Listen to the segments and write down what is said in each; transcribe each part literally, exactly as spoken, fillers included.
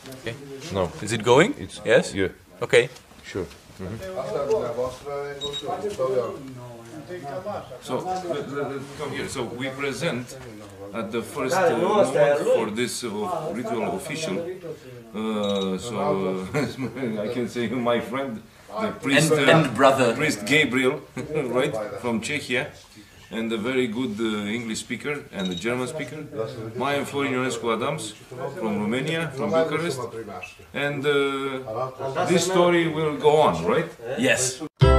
Okay. No. Is it going? It's Yes? Yeah. Okay. Sure. Mm-hmm. So let, let, let come here. So we present at the first uh, moment for this uh, ritual official. Uh, so uh, I can say my friend, the priest, And, uh, and brother. priest Gabriel, right, from Czechia, and a very good uh, English speaker and a German speaker. I am Florin Ionescu Adams from Romania, from Bucharest, and uh, this story will go on, right? Yes.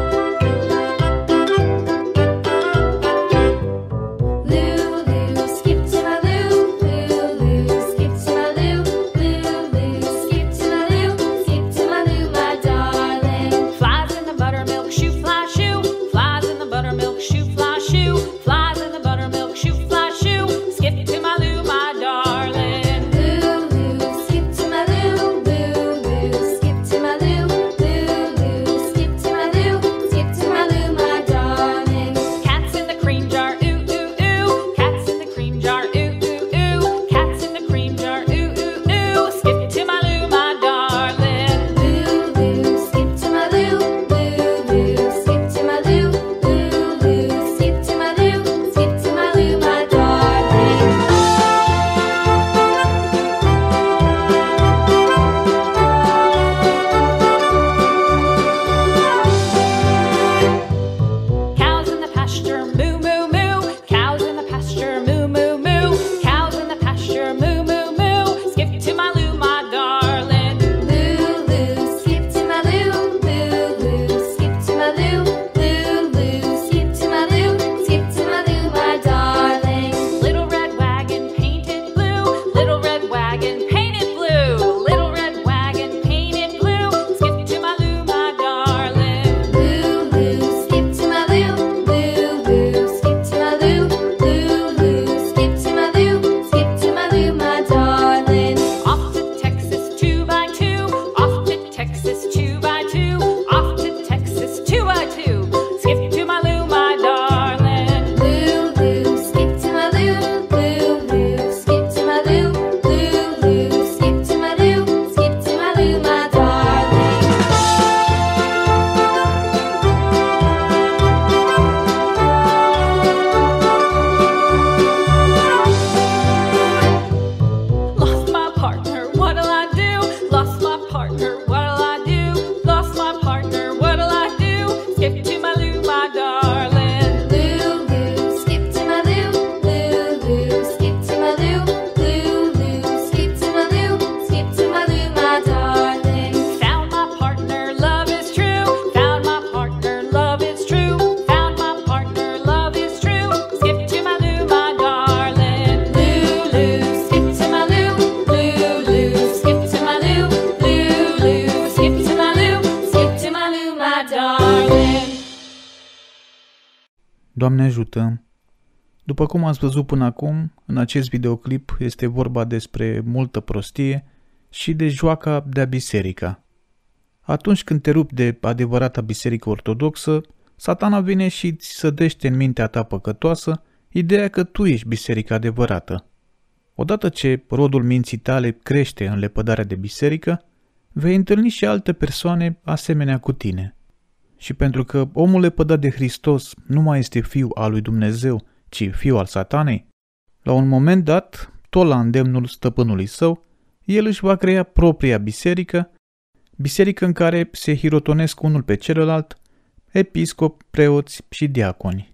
Doamne ajută! După cum ați văzut până acum, în acest videoclip este vorba despre multă prostie și de joaca de-a biserica. Atunci când te rupi de adevărata biserică ortodoxă, Satana vine și îți sădește în mintea ta păcătoasă ideea că tu ești biserica adevărată. Odată ce rodul minții tale crește în lepădarea de biserică, vei întâlni și alte persoane asemenea cu tine. Și pentru că omul lepădat de Hristos nu mai este fiu al lui Dumnezeu, ci fiu al Satanei, la un moment dat, tot la îndemnul stăpânului său, el își va crea propria biserică, biserică în care se hirotonesc unul pe celălalt, episcop, preoți și diaconi.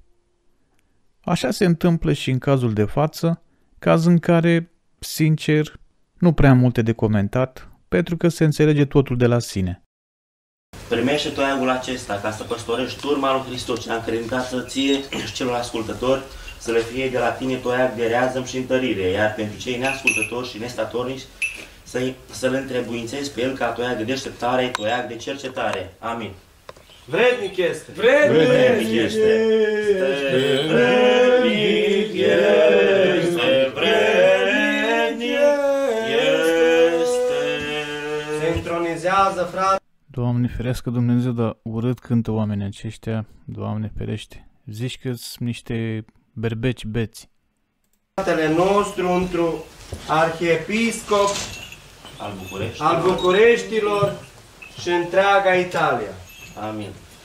Așa se întâmplă și în cazul de față, caz în care, sincer, nu prea multe de comentat, pentru că se înțelege totul de la sine. Primește toiagul acesta ca să păstorești turma lui Hristos, ce am credințat ție și celor ascultători, să le fie de la tine toiag de reazăm și întărire, iar pentru cei neascultători și nestatornici să, să-l întrebuințezi pe el ca toiag de deșteptare, toiag de cercetare. Amin. Vrednic este! Vrednic, vrednic este! Vrednic este! Vrednic este! Se intronizează, frate! Doamne ferească Dumnezeu, dar urât cântă oamenii aceștia, Doamne ferește. Zici că sunt niște berbeci beți. Fratele nostru, într-un arhiepiscop al București, al Bucureștilor și întreaga Italia. Amin.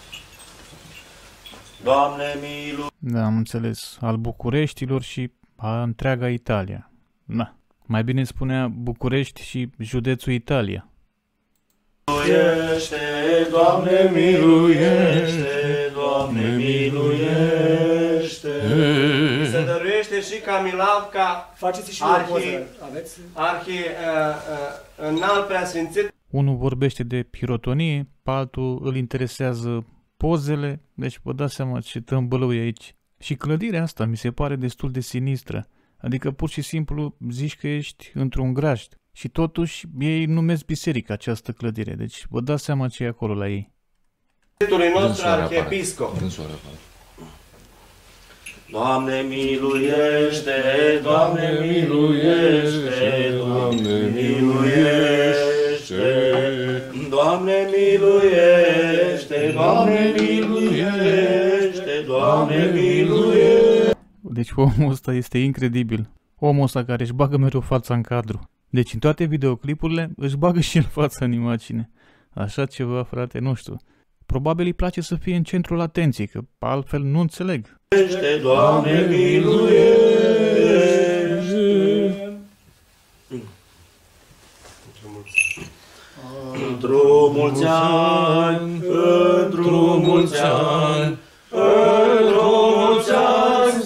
Doamne milu... Da, am înțeles. Al Bucureștilor și a întreaga Italia. Da. Mai bine spunea București și județul Italia. Miluiește, Doamne miluiește, Doamne miluiește. Se dăruiește și Camilavca, Faceți și Arhi- voi poză. Aveți? arhi uh, uh, înalt preasfințit, Unul vorbește de pirotonie, pe altul îl interesează pozele, deci vă dați seama ce tâmbălău e aici. Și clădirea asta mi se pare destul de sinistră, adică pur și simplu zici că ești într-un grajd și totuși ei numesc biserica această clădire, deci vă dați seama ce e acolo la ei. nostru arhiepiscop. Doamne miluiește, Doamne miluiește, Doamne miluiește, Doamne miluiește, Doamne miluiește, Doamne miluiește. Deci omul ăsta este incredibil. Omul ăsta care își bagă mereu fața în cadru. Deci în toate videoclipurile își bagă și el fața în imagine. Așa ceva, frate, nu știu. Probabil îi place să fie în centrul atenției, că altfel nu înțeleg. Doamne miluiește. Într-o mulți ani, într-o mulți ani, într-o mulți ani,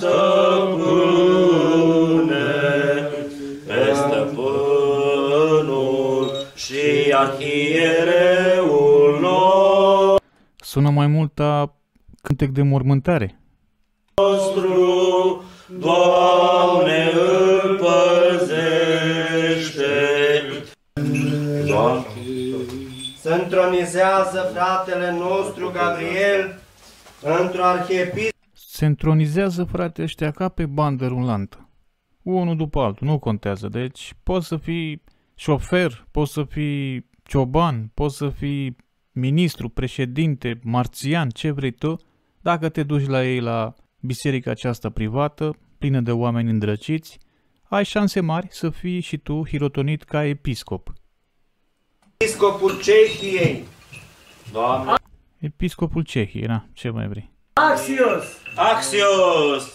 stăpâne, pe stăpânul și arhiereul nostru. Sună mai mult a cântec de mormântare. Nostru, Doamne, îl păzește. Doamne, Se întronizează fratele nostru Gabriel într-o arhiepiscop. Se întronizează, frate, ăștia ca pe bandă rulantă. Unul după altul, nu contează. Deci poți să fii șofer, poți să fii cioban, poți să fii ministru, președinte, marțian, ce vrei tu, dacă te duci la ei la biserica aceasta privată, plină de oameni îndrăciți, ai șanse mari să fii și tu hirotonit ca episcop. Episcopul Cehiei, Doamne, Episcopul Cehiei, na, ce mai vrei? Axios! Axios!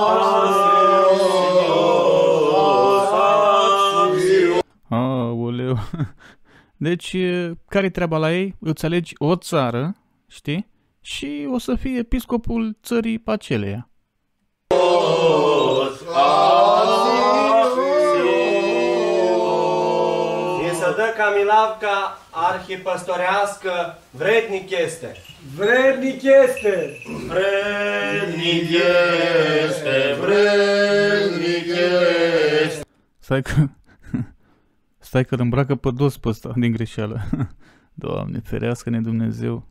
Aoleu. Deci, care-i treaba la ei? Îți alegi o țară, știi? Și o să fii episcopul țării aceleia. îi se dă Camilavca arhipăstorească, vrednic este. Vrednic este! Vrednic este, vrednic este. Stai că... Stai că îl îmbracă pe dos pe ăsta din greșeală. Doamne, ferească-ne Dumnezeu.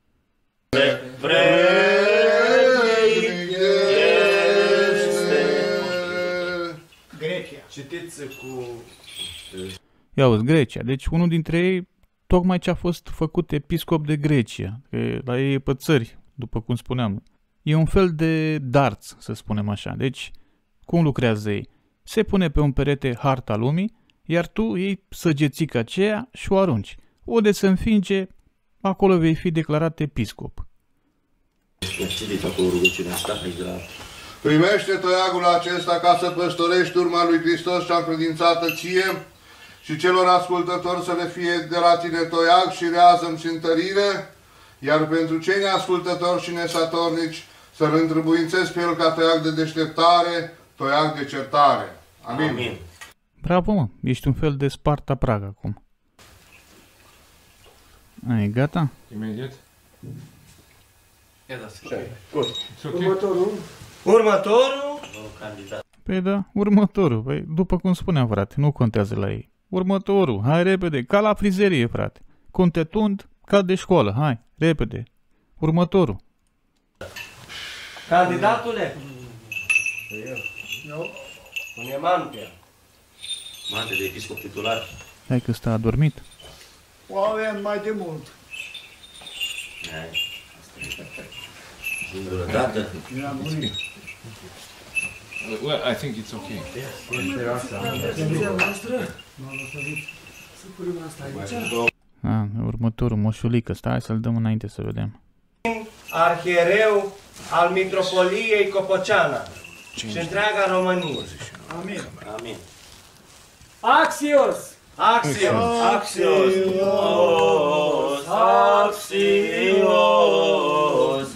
Vrednic este. Grecia. Citiți cu... Ia uzi, Grecia. Deci unul dintre ei, tocmai ce a fost făcut episcop de Grecia. Că la ei e pe țări, după cum spuneam. E un fel de darts, să spunem așa. Deci, cum lucrează ei? Se pune pe un perete harta lumii, iar tu iei săgețica aceea și o arunci. Unde se înfinge, acolo vei fi declarat episcop. Citiți acolo rugăciunea asta, aici de la... Primește toiagul acesta ca să păstorești urma lui Hristos și-a încredințată ție și celor ascultători să le fie de la tine toiag și reazăm și întărire, iar pentru cei neascultători și nesatornici să-l întrebuințezi pe el ca toiag de deșteptare, toiag de certare. Amin. Amin. Bravo, mă, ești un fel de Sparta Praga acum. Ai, gata? Immediate? Următorul. Următorul, Candidat. Păi da, următorul. Păi, după cum spuneam, frate, nu contează la ei. Următorul, hai repede, ca la frizerie, frate. Cum te tund, ca de școală, hai, repede. Următorul. candidatule, Nu. pune mantia. Mante de episcop titular. Hai că ăsta a dormit. O avem mai de mult. Hai, asta e. Singură dată. Era murit. Well, I think it's okay. Intenția noastră Să punem asta aici. A, următorul, moșulică. Stai să-l dăm înainte să vedem. Arhiereu al Mitropoliei Copoceana și întreaga Românie. Amin. Amin. Axios! Axios! Axios! Axios! Axios!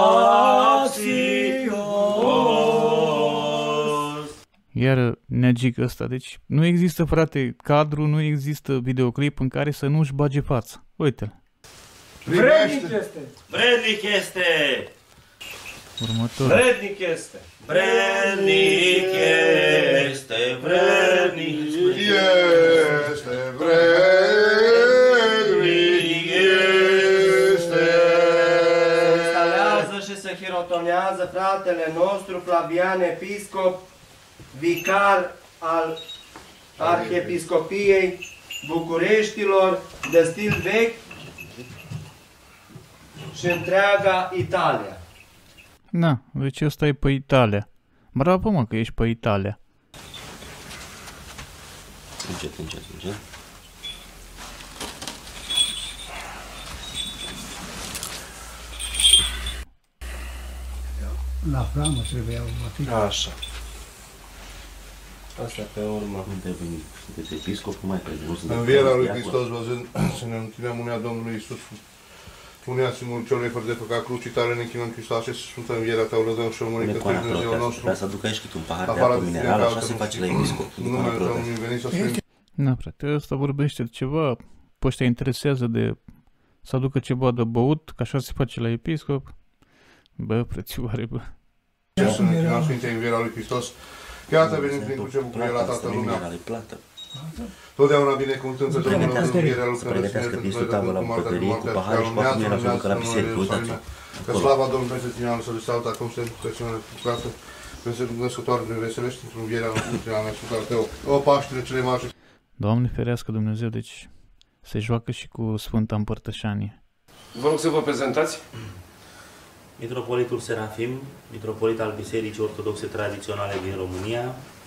Axios! Iar neagic ăsta. Deci nu există, frate, cadru, nu există videoclip în care să nu-și bage fața. Uite-l. Vrednic este! Vrednic este! Următorul. Vrednic este! Vrednic este! Vrednic Este vrednic, este. Se instalează și se hirotonează fratele nostru Flavian Episcop, vicar al Arhiepiscopiei Bucureștilor de stil vechi și întreaga Italia. Da, deci ăsta e pe Italia. Bravo, mă, că ești pe Italia. Încet, încet, încet. La flamă trebuia următit. Așa. Asta pe urmă. Unde veni? Sunteți episcopul mai pe jos. Învierea lui Hristos văzând să ne închinăm unea Domnului Iisus. Unea Simul celui fără de păcat crucii tale ne închinăm Hristos și Sfântă Învierea ta o lădăm și o mărică pe Dumnezeu nostru. Vreau să aduc aici cât un pahar de apă minerală, așa se face la episcop. Numele Domnului venit să spune. Da, frate, ăsta vorbește de ceva. Pe ăștia interesează de să aducă ceva de băut, că așa se face la episcop. Bă, frățioare, bă. Să ne închinăm Sfintei Învierea lui Hristos. Iată venim prin cruce bucurie la toată lumea. Totdeauna binecuvântăm pe Domnul în învierea lucrării Pregătească Pistul Tavă la bucătărie cu pahare și cu apă minerală să ducă la biserică. Uitați-o. Că slava Domnului peste tine am solicitată acum să te țină lucrată. Pentru născătoare ne veselești într-un învierea în a mea sfântare tău. O Paștile cele mari. Doamne ferească Dumnezeu, deci se joacă și cu Sfânta Împărtășanie. Vă rog să vă prezentați. Mitropolitul Serafim, mitropolit al Bisericii Ortodoxe Tradiționale din România,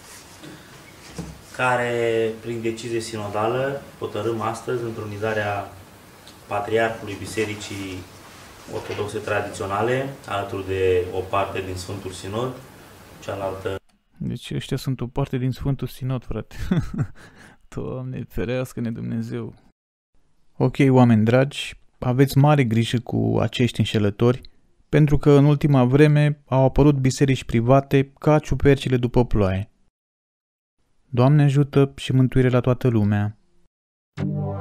care, prin decizie sinodală, hotărâm astăzi întronizarea Patriarhului Bisericii Ortodoxe Tradiționale, alături de o parte din Sfântul Sinod, cealaltă... Deci ăștia sunt o parte din Sfântul Sinod, frate. Doamne, ferească-ne Dumnezeu. Ok, oameni dragi, aveți mare grijă cu acești înșelători, pentru că în ultima vreme au apărut biserici private ca ciupercile după ploaie. Doamne ajută și mântuire la toată lumea!